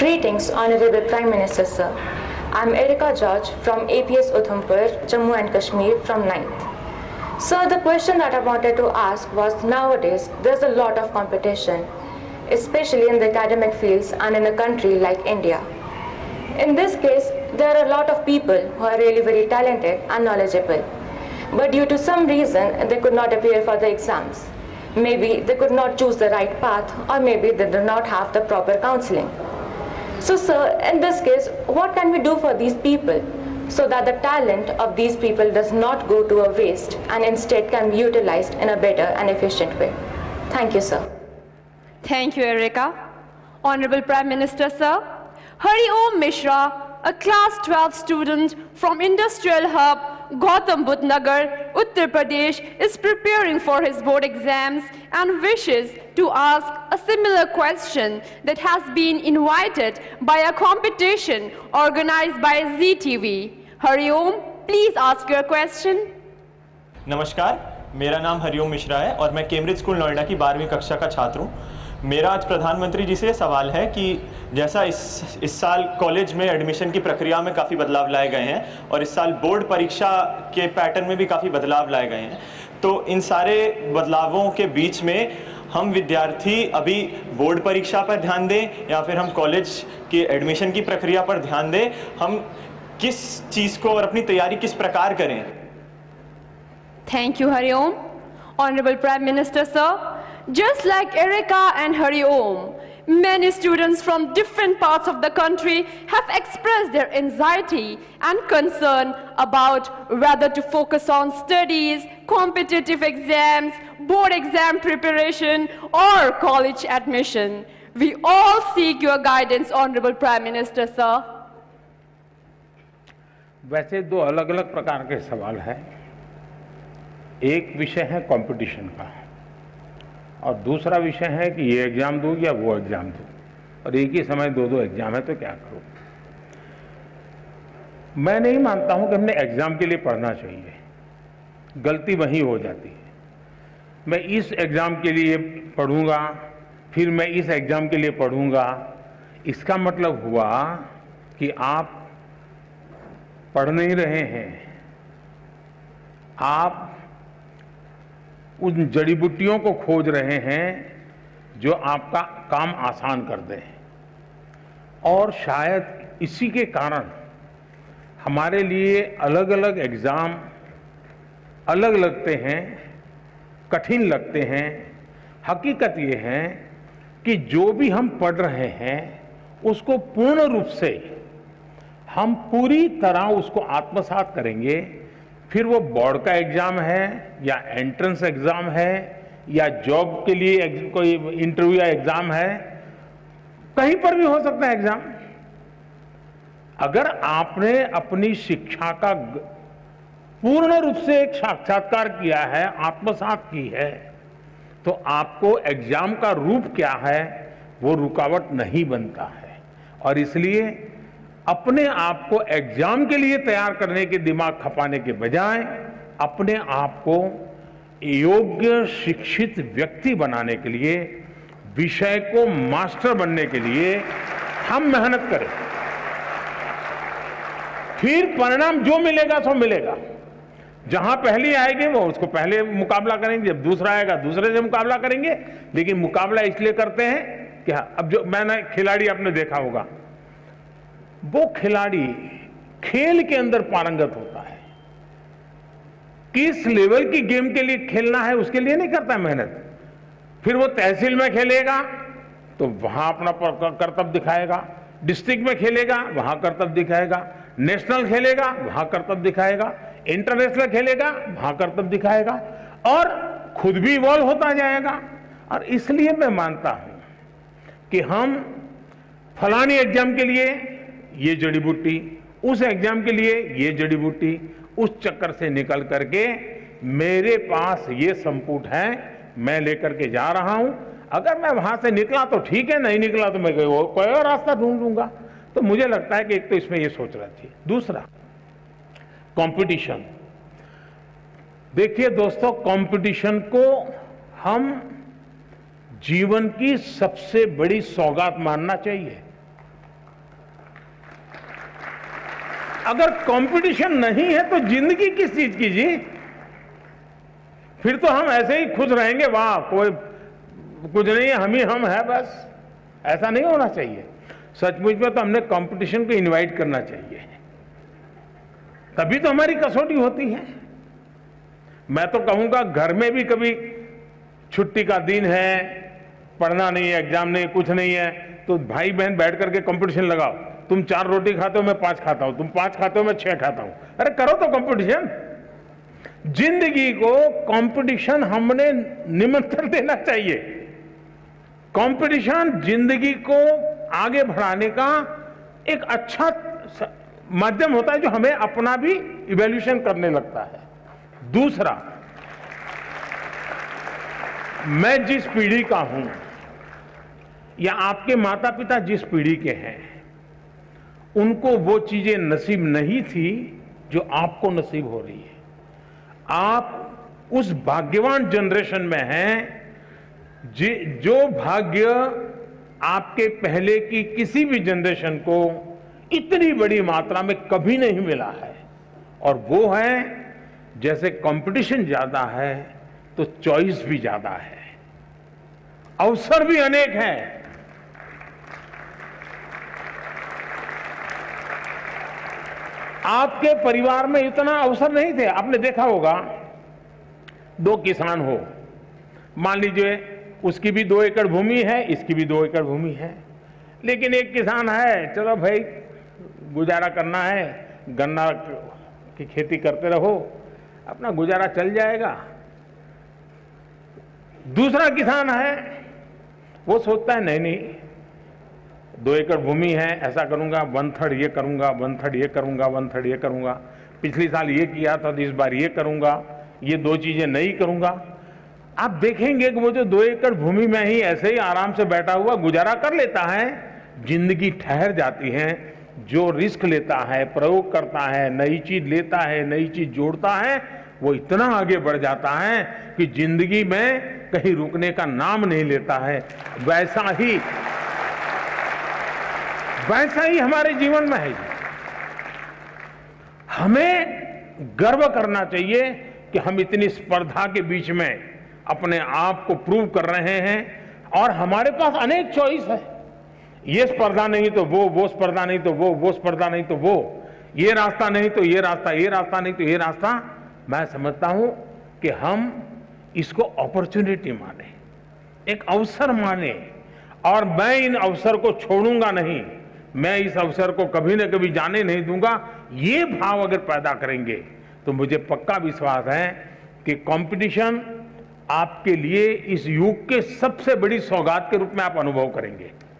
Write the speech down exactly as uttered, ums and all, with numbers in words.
Greetings, Honorable Prime Minister Sir. I am Erika George from A P S Udhampur, Jammu and Kashmir from ninth. Sir, the question that I wanted to ask was, nowadays there's a lot of competition, especially in the academic fields and in a country like India. In this case, there are a lot of people who are really very talented and knowledgeable, but due to some reason they could not appear for the exams. Maybe they could not choose the right path, or maybe they do not have the proper counseling. So sir, in this case, what can we do for these people so that the talent of these people does not go to a waste and instead can be utilized in a better and efficient way? Thank you, sir. Thank you, Erika. Honorable Prime Minister, sir, Hari Om Mishra, a class twelve student from Industrial Hub, Gautam Budh Nagar, Uttar Pradesh, is preparing for his board exams and wishes to ask a similar question that has been invited by a competition organized by Z T V. Hari Om, please ask your question. नमस्कार, मेरा नाम हरिओम मिश्रा है और मैं Cambridge school Noida की बारहवीं कक्षा का छात्र हूँ। मेरा आज प्रधानमंत्री जी से सवाल है कि जैसा इस इस साल कॉलेज में एडमिशन की प्रक्रिया में काफ़ी बदलाव लाए गए हैं और इस साल बोर्ड परीक्षा के पैटर्न में भी काफ़ी बदलाव लाए गए हैं, तो इन सारे बदलावों के बीच में हम विद्यार्थी अभी बोर्ड परीक्षा पर ध्यान दें या फिर हम कॉलेज की एडमिशन की प्रक्रिया पर ध्यान दें, हम किस चीज़ को और अपनी तैयारी किस प्रकार करें? Thank you, Hari Om. Honorable Prime Minister, sir, just like Erika and Hari Om, many students from different parts of the country have expressed their anxiety and concern about whether to focus on studies, competitive exams, board exam preparation, or college admission. We all seek your guidance, Honorable Prime Minister, sir. वैसे दो अलग अलग प्रकार के सवाल हैं। एक विषय है कंपटीशन का और दूसरा विषय है कि ये एग्जाम दूं या वो एग्जाम दूं, और एक ही समय दो दो एग्जाम है तो क्या करूं। मैं नहीं मानता हूं कि हमने एग्जाम के लिए पढ़ना चाहिए, गलती वहीं हो जाती है। मैं इस एग्जाम के लिए पढ़ूंगा, फिर मैं इस एग्जाम के लिए पढ़ूंगा, इसका मतलब हुआ कि आप पढ़ नहीं रहे हैं, आप उन जड़ी बूटियों को खोज रहे हैं जो आपका काम आसान कर दें। और शायद इसी के कारण हमारे लिए अलग अलग एग्जाम अलग लगते हैं, कठिन लगते हैं। हकीकत ये है कि जो भी हम पढ़ रहे हैं उसको पूर्ण रूप से हम पूरी तरह उसको आत्मसात करेंगे, फिर वो बोर्ड का एग्जाम है या एंट्रेंस एग्जाम है या जॉब के लिए कोई इंटरव्यू या एग्जाम है, कहीं पर भी हो सकता है एग्जाम। अगर आपने अपनी शिक्षा का पूर्ण रूप से एक साक्षात्कार किया है, आत्मसात की है, तो आपको एग्जाम का रूप क्या है वो रुकावट नहीं बनता है। और इसलिए अपने आप को एग्जाम के लिए तैयार करने के दिमाग खपाने के बजाय अपने आप को योग्य शिक्षित व्यक्ति बनाने के लिए, विषय को मास्टर बनने के लिए हम मेहनत करें। फिर परिणाम जो मिलेगा सो मिलेगा। जहां पहली आएगी वो उसको पहले मुकाबला करेंगे, जब दूसरा आएगा दूसरे से मुकाबला करेंगे। लेकिन मुकाबला इसलिए करते हैं कि अब जो मैंने खिलाड़ी आपने देखा होगा, वो खिलाड़ी खेल के अंदर पारंगत होता है, किस लेवल की गेम के लिए खेलना है उसके लिए नहीं करता मेहनत। फिर वो तहसील में खेलेगा तो वहां अपना कर्तव्य दिखाएगा, डिस्ट्रिक्ट में खेलेगा वहां कर्तव्य दिखाएगा, नेशनल खेलेगा वहां कर्तव्य दिखाएगा, इंटरनेशनल खेलेगा वहां कर्तव्य दिखाएगा, और खुद भी इवॉल्व होता जाएगा। और इसलिए मैं मानता हूं कि हम फलानी एग्जाम के लिए ये जड़ी बूटी, उस एग्जाम के लिए ये जड़ी बूटी, उस चक्कर से निकल करके मेरे पास ये संपुट है, मैं लेकर के जा रहा हूं। अगर मैं वहां से निकला तो ठीक है, नहीं निकला तो मैं कोई और रास्ता ढूंढ लूंगा। तो मुझे लगता है कि एक तो इसमें ये सोचना चाहिए। दूसरा, कंपटीशन। देखिए दोस्तों, कंपटीशन को हम जीवन की सबसे बड़ी सौगात मानना चाहिए। अगर कंपटीशन नहीं है तो जिंदगी किस चीज की जी? फिर तो हम ऐसे ही खुश रहेंगे, वाह कोई कुछ नहीं है, हम ही हम है बस। ऐसा नहीं होना चाहिए। सचमुच में तो हमने कंपटीशन को इनवाइट करना चाहिए, तभी तो हमारी कसौटी होती है। मैं तो कहूंगा घर में भी कभी छुट्टी का दिन है, पढ़ना नहीं है, एग्जाम नहीं, कुछ नहीं है, तो भाई बहन बैठ करके कंपटीशन लगाओ। तुम चार रोटी खाते हो, मैं पांच खाता हूं, तुम पांच खाते हो, मैं छह खाता हूं। अरे करो तो कंपटीशन। जिंदगी को कंपटीशन हमने निमंत्रण देना चाहिए। कंपटीशन जिंदगी को आगे बढ़ाने का एक अच्छा माध्यम होता है, जो हमें अपना भी इवैल्यूएशन करने लगता है। दूसरा, मैं जिस पीढ़ी का हूं या आपके माता पिता जिस पीढ़ी के हैं, उनको वो चीजें नसीब नहीं थी जो आपको नसीब हो रही है। आप उस भाग्यवान जनरेशन में हैं जो भाग्य आपके पहले की किसी भी जनरेशन को इतनी बड़ी मात्रा में कभी नहीं मिला है। और वो है, जैसे कंपटीशन ज्यादा है तो चॉइस भी ज्यादा है, अवसर भी अनेक हैं। आपके परिवार में इतना अवसर नहीं थे। आपने देखा होगा, दो किसान हो, मान लीजिए उसकी भी दो एकड़ भूमि है, इसकी भी दो एकड़ भूमि है, लेकिन एक किसान है, चलो भाई गुजारा करना है, गन्ना की खेती करते रहो, अपना गुजारा चल जाएगा। दूसरा किसान है, वो सोचता है नहीं नहीं, दो एकड़ भूमि है, ऐसा करूंगा, वन थर्ड ये करूंगा, वन थर्ड ये करूंगा, वन थर्ड ये करूंगा, पिछली साल ये किया था तो इस बार ये करूंगा, ये दो चीजें नहीं करूंगा। आप देखेंगे कि वो जो दो एकड़ भूमि में ही ऐसे ही आराम से बैठा हुआ गुजारा कर लेता है। जिंदगी ठहर जाती है। जो रिस्क लेता है, प्रयोग करता है, नई चीज लेता है, नई चीज जोड़ता है, वो इतना आगे बढ़ जाता है कि जिंदगी में कहीं रुकने का नाम नहीं लेता है। वैसा ही वैसा ही हमारे जीवन में है। हमें गर्व करना चाहिए कि हम इतनी स्पर्धा के बीच में अपने आप को प्रूव कर रहे हैं और हमारे पास अनेक चॉइस है। ये स्पर्धा नहीं तो वो, वो स्पर्धा नहीं तो वो, वो स्पर्धा नहीं तो वो, ये रास्ता नहीं तो ये रास्ता, ये रास्ता नहीं तो ये रास्ता। मैं समझता हूं कि हम इसको अपॉर्चुनिटी माने, एक अवसर माने, और मैं इन अवसर को छोड़ूंगा नहीं, मैं इस अवसर को कभी न कभी जाने नहीं दूंगा। ये भाव अगर पैदा करेंगे तो मुझे पक्का विश्वास है कि कंपटीशन आपके लिए इस युग के सबसे बड़ी सौगात के रूप में आप अनुभव करेंगे।